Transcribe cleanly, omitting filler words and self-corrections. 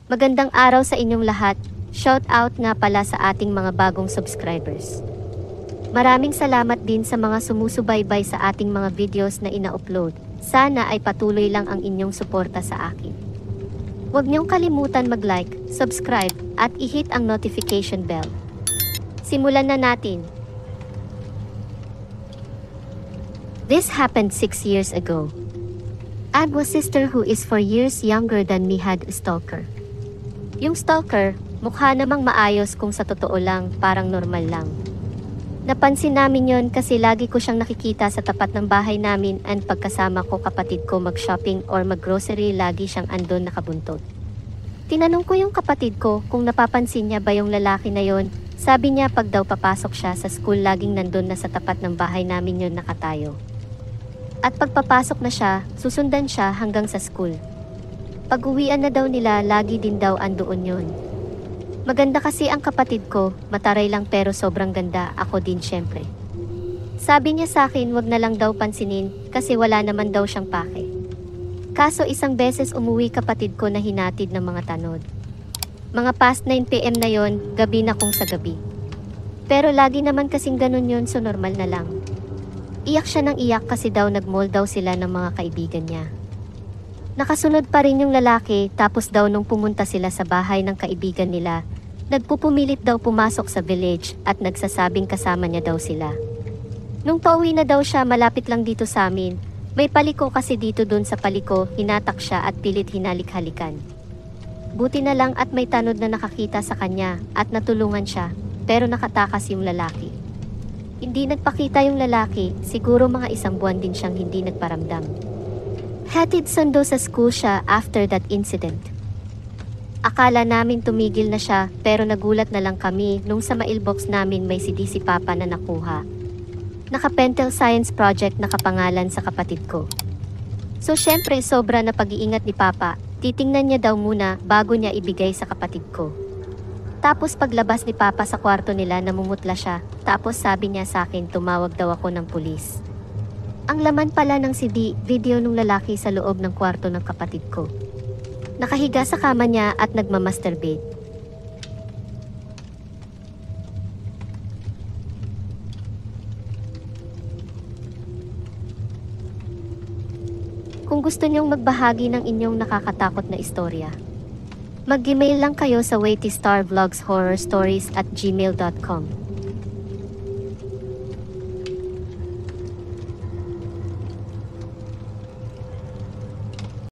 Magandang araw sa inyong lahat. Shout out nga pala sa ating mga bagong subscribers. Maraming salamat din sa mga sumusubaybay sa ating mga videos na ina-upload. Sana ay patuloy lang ang inyong suporta sa akin. Huwag niyong kalimutan mag-like, subscribe, at i-hit ang notification bell. Simulan na natin. This happened 6 years ago. Agwa's sister who is 4 years younger than me had a stalker. Yung stalker, mukha namang maayos kung sa totoo lang, parang normal lang. Napansin namin yon kasi lagi ko siyang nakikita sa tapat ng bahay namin and pagkasama ko kapatid ko mag-shopping or mag-grocery lagi siyang andon nakabuntot. Tinanong ko yung kapatid ko kung napapansin niya ba yung lalaki na yon. Sabi niya pag daw papasok siya sa school laging nandun na sa tapat ng bahay namin yon nakatayo. At pagpapasok na siya, susundan siya hanggang sa school. Pag-uwian na daw nila, lagi din daw andoon yon. Maganda kasi ang kapatid ko, mataray lang pero sobrang ganda, ako din syempre. Sabi niya sa akin wag na lang daw pansinin, kasi wala naman daw siyang pake. Kaso isang beses umuwi kapatid ko na hinatid ng mga tanod. Mga past 9 PM na yon, gabi na kung sa gabi. Pero lagi naman kasing ganun yon so normal na lang. Iyak siya ng iyak kasi daw nag-mall daw sila ng mga kaibigan niya. Nakasunod pa rin yung lalaki tapos daw nung pumunta sila sa bahay ng kaibigan nila, nagpupumilit daw pumasok sa village at nagsasabing kasama niya daw sila. Nung pauwi na daw siya malapit lang dito sa amin, may paliko kasi dito dun sa paliko, hinatak siya at pilit hinalik-halikan. Buti na lang at may tanod na nakakita sa kanya at natulungan siya, pero nakatakas yung lalaki. Hindi nagpakita yung lalaki, siguro mga 1 buwan din siyang hindi nagparamdam. Hatid sundo sa school siya after that incident. Akala namin tumigil na siya pero nagulat na lang kami nung sa mailbox namin may CD si Papa na nakuha. Naka-Pentel Science Project nakapangalan sa kapatid ko. So syempre sobra na pag-iingat ni Papa, titingnan niya daw muna bago niya ibigay sa kapatid ko. Tapos paglabas ni Papa sa kwarto nila namumutla siya, tapos sabi niya sa akin tumawag daw ako ng pulis. Ang laman pala ng CD, video ng lalaki sa loob ng kwarto ng kapatid ko. Nakahiga sa kama niya at nagmamasturbate. Kung gusto niyong magbahagi ng inyong nakakatakot na istorya, mag-email lang kayo sa waitistarvlogshorrorstories@gmail.com.